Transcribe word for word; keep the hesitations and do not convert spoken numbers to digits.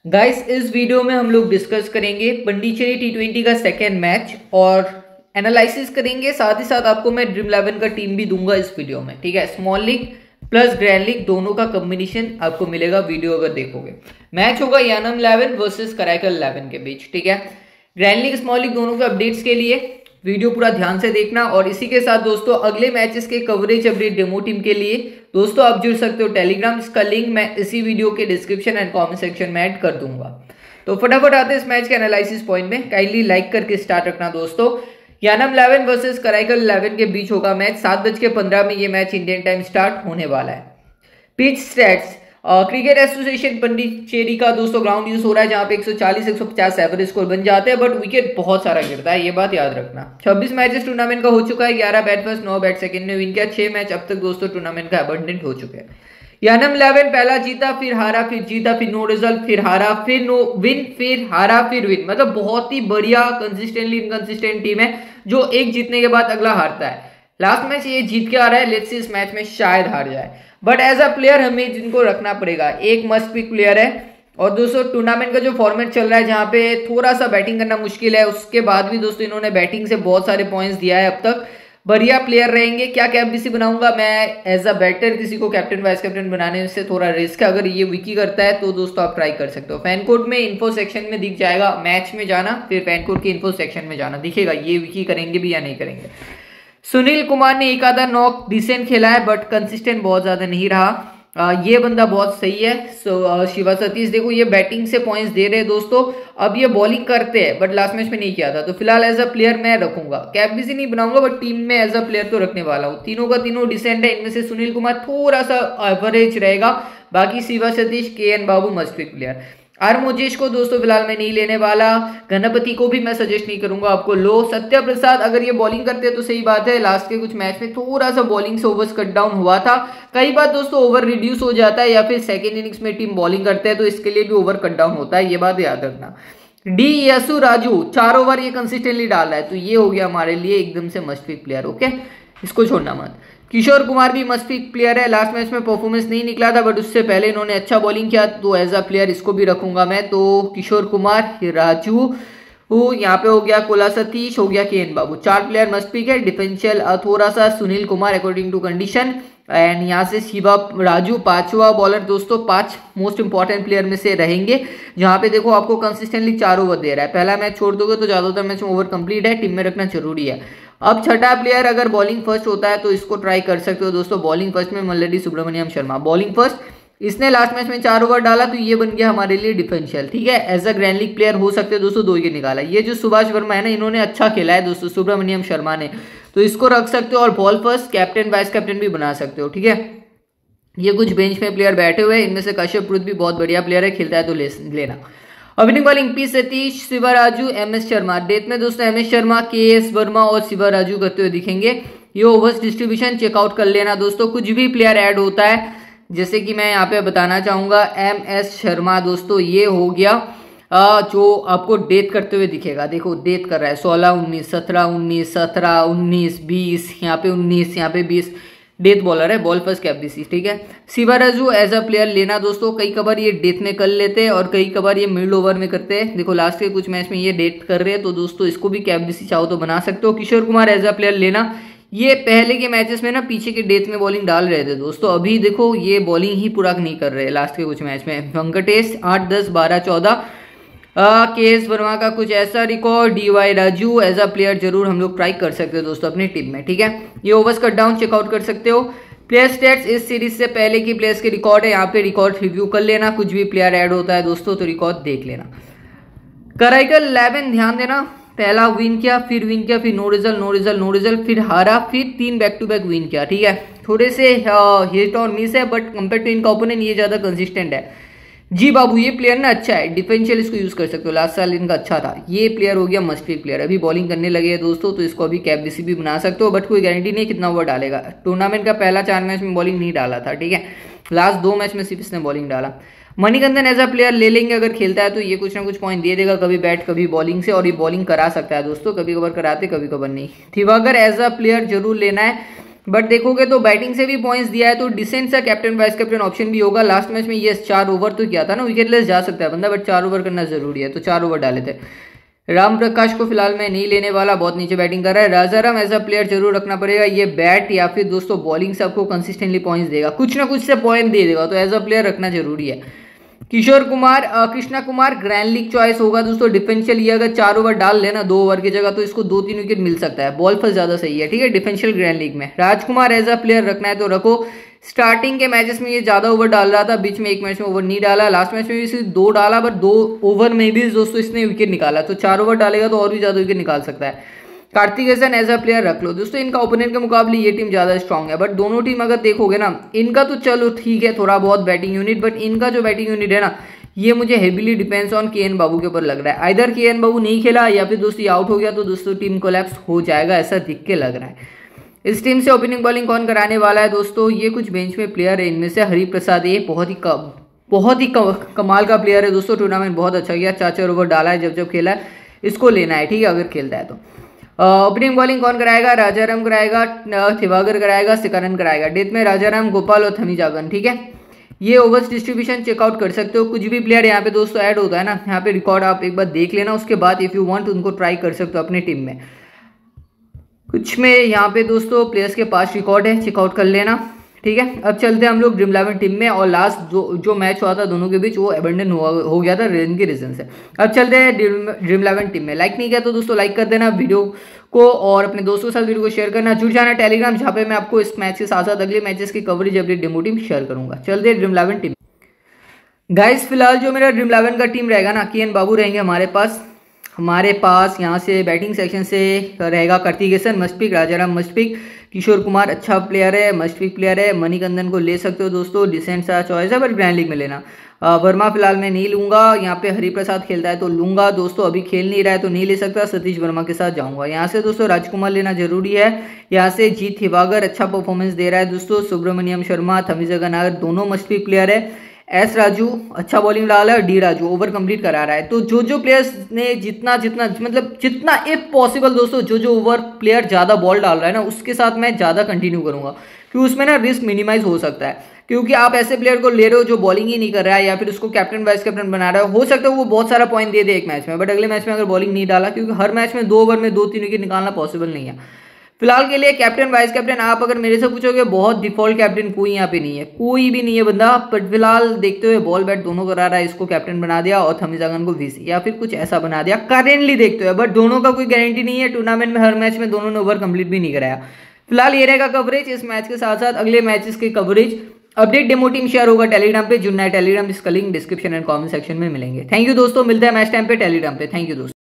Guys इस video में हम लोग डिस्कस करेंगे पंडिचेरी टी ट्वेंटी का सेकेंड मैच और एनालिसिस करेंगे। साथ ही साथ आपको मैं ड्रीम इलेवन का टीम भी दूंगा इस वीडियो में, ठीक है। Small league plus grand league दोनों का कॉम्बिनेशन आपको मिलेगा वीडियो अगर देखोगे। मैच होगा Yanam eleven versus Karaikal eleven के बीच, ठीक है। ग्रैंड लीग स्मॉल लीग दोनों के अपडेट्स के लिए वीडियो पूरा ध्यान से देखना। और इसी के साथ दोस्तों अगले मैचेस के कवरेज अपडेट डेमो टीम के लिए दोस्तों आप जुड़ सकते हो टेलीग्राम। इसका लिंक मैं इसी वीडियो के डिस्क्रिप्शन एंड कमेंट सेक्शन में ऐड कर दूंगा। तो फटाफट आते हैं इस मैच के एनालिसिस पॉइंट में। काइंडली लाइक करके स्टार्ट रखना दोस्तों। Yanam eleven versus Karaikal eleven के बीच होगा मैच। सात बज के पंद्रह में ये मैच इंडियन टाइम स्टार्ट होने वाला है। Pitch stats cricket association Pondicherry का दोस्तों ग्राउंड यूज हो रहा है जहां पे एक सौ चालीस एक सौ पचास एवरेज स्कोर बन जाते हैं, बट विकेट बहुत सारा गिरता है, ये बात याद रखना। छब्बीस मैचेस टूर्नामेंट का हो चुका है। ग्यारह बैट फर्स्ट नौ बैट सेकंड ने विन किया। छह मैच अब तक दोस्तों टूर्नामेंट का अबंडेंट हो चुके हैं। यानम इलेवन पहला जीता फिर हारा फिर जीता फिर नो रिजल्ट फिर हारा फिर नो विन फिर हारा फिर विन, मतलब बहुत ही बढ़िया कंसिस्टेंटली इनकंसिस्टेंट टीम है जो एक जीतने के बाद अगला हारता है। लास्ट मैच ये जीत के आ रहा है, लेट्स सी इस मैच में शायद हार जाए, बट एज अ प्लेयर हमें जिनको रखना पड़ेगा एक मस्ट पिक प्लेयर है। और दोस्तों टूर्नामेंट का जो फॉर्मेट चल रहा है जहां पे थोड़ा सा बैटिंग करना मुश्किल है, उसके बाद भी दोस्तों इन्होंने बैटिंग से बहुत सारे पॉइंट्स दिया है अब तक। बढ़िया प्लेयर रहेंगे। क्या कैप्टनसी बनाऊंगा मैं एज अ बैटर, किसी को कैप्टन वाइस कैप्टन बनाने से थोड़ा रिस्क है। अगर ये विकी करता है तो दोस्तों आप ट्राई कर सकते हो। फैन कोड में इन्फो सेक्शन में दिख जाएगा, मैच में जाना फिर फैन कोड के इन्फो सेक्शन में जाना, दिखेगा ये विकी करेंगे भी या नहीं करेंगे। सुनील कुमार ने एक आधा नॉक डिसेंट खेला है बट कंसिस्टेंट बहुत ज्यादा नहीं रहा। आ, ये बंदा बहुत सही है। सो शिवा सतीश देखो ये बैटिंग से पॉइंट्स दे रहे हैं दोस्तों। अब ये बॉलिंग करते हैं बट लास्ट मैच में नहीं किया था, तो फिलहाल एज अ प्लेयर मैं रखूंगा। कैप्टनसी नहीं बनाऊंगा बट टीम में एज अ प्लेयर तो रखने वाला हूँ। तीनों का तीनों डिसेंट है। इनमें से सुनील कुमार थोड़ा सा एवरेज रहेगा, बाकी Shiva Satish K N Babu must pick player. R Mojesh को दोस्तों फिलहाल मैं नहीं लेने वाला। गणपति को भी मैं सजेस्ट नहीं करूंगा आपको। लो सत्या प्रसाद अगर ये बॉलिंग करते हैं तो सही बात है। लास्ट के कुछ मैच में थोड़ा सा बॉलिंग से ओवर्स कट डाउन हुआ था। कई बार दोस्तों ओवर रिड्यूस हो जाता है या फिर सेकेंड इनिंग्स में टीम बॉलिंग करते हैं तो इसके लिए भी ओवर कट डाउन होता है, ये बात याद रखना। डी यसु राजू चार ओवर ये कंसिस्टेंटली डाल रहा है, तो ये हो गया हमारे लिए एकदम से मस्ट पिक प्लेयर। ओके, इसको छोड़ना मत। किशोर कुमार भी मस्ट पिक प्लेयर है। लास्ट मैच में परफॉर्मेंस नहीं निकला था बट उससे पहले इन्होंने अच्छा बॉलिंग किया, तो एज अ प्लेयर इसको भी रखूंगा मैं। तो किशोर कुमार, राजू, यहाँ पे हो गया कोला सतीश, हो गया के एन बाबू, चार प्लेयर मस्ट पिक है। डिफेंशियल थोड़ा सा Sunil Kumar according to condition, and यहाँ से शिवा राजू पांचवा बॉलर दोस्तों। पांच मोस्ट इंपॉर्टेंट प्लेयर में से रहेंगे जहाँ पे देखो आपको कंसिस्टेंटली चार ओवर दे रहा है। पहला मैच छोड़ दोगे तो ज्यादातर मैच में ओवर कंप्लीट है, टीम में रखना जरूरी है। अब छठा प्लेयर अगर बॉलिंग फर्स्ट होता है तो इसको ट्राई कर सकते हो दोस्तों। बॉलिंग फर्स्ट में मल्लडी सुब्रमण्यम शर्मा बॉलिंग फर्स्ट, इसने लास्ट मैच में चार ओवर डाला तो ये बन गया हमारे लिए डिफेंशियल, ठीक है। As a grand league player हो सकते हैं दोस्तों, दो विकेट निकाला। ये जो सुभाष वर्मा है ना, इन्होंने अच्छा खेला है दोस्तों, सुब्रमण्यम शर्मा ने, तो इसको रख सकते हो। और ball first captain vice captain भी बना सकते हो, ठीक है। ये कुछ बेंच में प्लेयर बैठे हुए हैं, इनमें से कश्यप भी बहुत बढ़िया प्लेयर है, खेलता है तो ले, लेना। Opening bowling P Satish, Shiva Raju, M S Sharma. Death में दोस्तों एम एस शर्मा, के एस वर्मा और शिवा राजू करते हुए दिखेंगे। ये ओवर्स डिस्ट्रीब्यूशन चेकआउट कर लेना दोस्तों। कुछ भी प्लेयर ऐड होता है जैसे कि मैं यहाँ पे बताना चाहूंगा एम एस शर्मा दोस्तों, ये हो गया आ, जो आपको डेथ करते हुए दिखेगा। देखो डेथ कर रहा है सोलह उन्नीस सत्रह उन्नीस सत्रह उन्नीस बीस, यहाँ पे उन्नीस यहाँ पे बीस, डेथ बॉलर है, बॉल फर्स्ट कैप्टनसी, ठीक है। Shiva Raju as a player लेना दोस्तों। कई कबार ये डेथ में कर लेते हैं और कई कबार ये मिड ओवर में करते हैं। देखो लास्ट के कुछ मैच में ये डेथ कर रहे हैं, तो दोस्तों इसको भी कैप्टनसी चाहो तो बना सकते हो। Kishore Kumar as a player लेना। ये पहले के मैचेस में ना पीछे के डेथ में बॉलिंग डाल रहे थे दोस्तों, अभी देखो ये बॉलिंग ही पूरा नहीं कर रहे लास्ट के कुछ मैच में। वेंकटेश आठ दस बारह चौदह। के एस वर्मा का कुछ ऐसा record. D Y Raju as a player जरूर हम लोग ट्राई कर सकते हो दोस्तों अपनी टीम में, ठीक है। ये ओवर्स कट डाउन चेकआउट कर सकते हो। प्लेयर स्टेट्स इस सीरीज से पहले की प्लेयर्स के रिकॉर्ड है, यहाँ पे रिकॉर्ड रिव्यू कर लेना। कुछ भी प्लेयर ऐड होता है दोस्तों तो रिकॉर्ड देख लेना। कराईकल इलेवन ध्यान देना, पहला विन किया फिर विन किया फिर no result no result no result फिर हारा फिर तीन बैक टू बैक विन किया, ठीक है। थोड़े से हिट और मिस है बट कंपेयर टू इनका ओपोनेंट ये ज्यादा कंसिस्टेंट है। जी बाबू ये प्लेयर ना अच्छा है, डिफेंशियल इसको यूज कर सकते हो, लास्ट साल इनका अच्छा था। ये प्लेयर हो गया मस्ट पिक प्लेयर। अभी बॉलिंग करने लगे हैं दोस्तों तो इसको अभी कैप्टनसी भी बना सकते हो, बट कोई गारंटी नहीं कितना ओवर डालेगा। टूर्नामेंट का पहला चार मैच में बॉलिंग नहीं डाला था, ठीक है। लास्ट दो मैच में सिर्फ इसने बॉलिंग डाला। मणिकंदन एज अ प्लेयर ले लेंगे अगर खेलता है तो ये कुछ ना कुछ पॉइंट दे देगा, कभी बैट कभी बॉलिंग से, और ये बॉलिंग करा सकता है दोस्तों, कभी कभार कराते कभी कभार नहीं। थिवाकर एज अ प्लेयर जरूर लेना है। बट देखोगे तो बैटिंग से भी पॉइंट्स दिया है, तो डिसेंट सा कैप्टन वाइस कैप्टन ऑप्शन भी होगा। लास्ट मैच में ये चार ओवर तो किया था ना, विकेटलेस जा सकता है बंदा, बट चार ओवर करना जरूरी है, तो चार ओवर डाले थे। राम प्रकाश को फिलहाल मैं नहीं लेने वाला, बहुत नीचे बैटिंग कर रहा है। राजाराम एज अ प्लेयर जरूर रखना पड़ेगा, ये बैट या फिर दोस्तों बॉलिंग से आपको कंसिस्टेंटली पॉइंट्स देगा, कुछ ना कुछ से पॉइंट दे देगा, तो एज अ प्लेयर रखना जरूरी है। Kishore Kumar Krishna Kumar grand league choice होगा दोस्तों, डिफेंशियल ये अगर चार ओवर डाल लेना दो ओवर की जगह, तो इसको दो तीन विकेट मिल सकता है, बॉल फर्स्ट ज्यादा सही है, ठीक है, डिफेंशियल ग्रैंड लीग में। राजकुमार एज अ प्लेयर रखना है तो रखो। स्टार्टिंग के मैचेस में ये ज्यादा ओवर डाल रहा था, बीच में एक मैच में ओवर नहीं डाला, लास्ट मैच में भी सिर्फ दो डाला, पर दो ओवर में भी दोस्तों इसने विकेट निकाला, तो चार ओवर डालेगा तो और भी ज्यादा विकेट निकाल सकता है। Karthik Hasan as a player रख लो दोस्तों, इनका ओपोनेंट के मुकाबले ये टीम ज्यादा स्ट्रांग है, बट दोनों टीम अगर देखोगे ना, इनका तो चलो ठीक है थोड़ा बहुत बैटिंग यूनिट, बट इनका जो बैटिंग यूनिट है ना, ये मुझे heavily depends on K N Babu के ऊपर लग रहा है। आइदर के एन बाबू नहीं खेला या फिर दोस्तों आउट हो गया तो दोस्तों टीम कोलैप्स हो जाएगा, ऐसा दिख के लग रहा है। इस टीम से ओपनिंग बॉलिंग कौन कराने वाला है दोस्तों, ये कुछ बेंच में प्लेयर है, इनमें से हरिप्रसाद, ये बहुत ही कम बहुत ही कमाल का प्लेयर है दोस्तों, टूर्नामेंट बहुत अच्छा किया, चार चार ओवर डाला है जब जब खेला है, इसको लेना है, ठीक है, अगर खेलता है तो। ओपनिंग बॉलिंग कौन कराएगा, राजाराम कराएगा, थिवागर कराएगा, सिकानन कराएगा। डेथ में राजाराम, गोपाल और थमीजागन, ठीक है। ये ओवर्स डिस्ट्रीब्यूशन चेकआउट कर सकते हो, कुछ भी प्लेयर यहाँ पे दोस्तों ऐड होता है ना, यहाँ पे रिकॉर्ड आप एक बार देख लेना, उसके बाद इफ यू वांट उनको ट्राई कर सकते हो अपनी टीम में। कुछ में यहाँ पे दोस्तों प्लेयर्स के पास रिकॉर्ड है, चेकआउट कर लेना, ठीक है। अब चलते हैं हम लोग ड्रीम इलेवन टीम में, और लास्ट जो जो मैच हुआ था दोनों के बीच वो एबंडन हो, हो गया था रीजन के रीजन से। अब चलते हैं ड्रीम इलेवन टीम में। लाइक नहीं किया तो दोस्तों लाइक कर देना वीडियो को, और अपने दोस्तों के साथ वीडियो को शेयर करना, जुड़ जाना टेलीग्राम, जहाँ पे मैं आपको इस मैच के साथ साथ अगले मैचेस की coverage update demo team share करूंगा। चलते हैं ड्रीम इलेवन टीम। गाइस फिलहाल जो मेरा ड्रीम इलेवन का टीम रहेगा ना, के एन बाबू रहेंगे हमारे पास हमारे पास यहाँ से बैटिंग सेक्शन से रहेगा Karthik Hasan must pick, Rajaram must pick, Kishore Kumar अच्छा प्लेयर है, मस्ट पिक प्लेयर है, मणिकंदन को ले सकते हो दोस्तों, डिसेंट सा चॉइस है, पर ग्रैंड लीग में लेना। वर्मा फिलहाल मैं नहीं लूंगा, यहाँ पे हरिप्रसाद खेलता है तो लूंगा दोस्तों, अभी खेल नहीं रहा है तो नहीं ले सकता, सतीश वर्मा के साथ जाऊंगा। यहाँ से दोस्तों राजकुमार लेना जरूरी है, यहाँ से जीत थिवागर अच्छा परफॉर्मेंस दे रहा है दोस्तों, सुब्रमण्यम शर्मा, थमीजागन नागर दोनों मस्ट पिक प्लेयर है, एस राजू अच्छा बॉलिंग डाला है, और डी राजू ओवर कंप्लीट करा रहा है। तो जो जो प्लेयर्स ने जितना जितना मतलब जितना इफ पॉसिबल दोस्तों जो जो ओवर प्लेयर ज्यादा बॉल डाल रहा है ना, उसके साथ मैं ज्यादा कंटिन्यू करूंगा, क्योंकि उसमें ना रिस्क मिनिमाइज हो सकता है, क्योंकि आप ऐसे प्लेयर को ले रहे हो जो बॉलिंग ही नहीं कर रहा है, या फिर उसको कैप्टन वाइस कैप्टन बना रहा है, हो सकता है वो बहुत सारा पॉइंट दे दे एक मैच में, बट अगले मैच में अगर बॉलिंग नहीं डाला, क्योंकि हर मैच में दो ओवर में दो तीन विकेट निकालना पॉसिबल नहीं है। फिलहाल के लिए कैप्टन वाइस कैप्टन आप अगर मेरे से पूछोगे, बहुत डिफॉल्ट कैप्टन कोई यहाँ पे नहीं है, कोई भी नहीं है बंदा, बट फिलहाल देखते हुए बॉल बैट दोनों करा रहा है, इसको कैप्टन बना दिया और थमीजागन को वीसी या फिर कुछ ऐसा बना दिया करेंटली देखते हुए, बट दोनों का कोई गारंटी नहीं है, टूर्नामेंट में हर मैच में दोनों ने ओवर कंप्लीट भी नहीं कराया। फिलहाल ये रहेगा कवरेज इस मैच के साथ साथ अगले मैचेस की coverage update demo team share होगा टेलीग्राम पे, जुड़ना है टेलीग्राम, इसका link description and comment section में मिलेंगे। थैंक यू दोस्तों, मिलते हैं मैच टाइम पे टेलीग्राम पे, थैंक यू दोस्तों।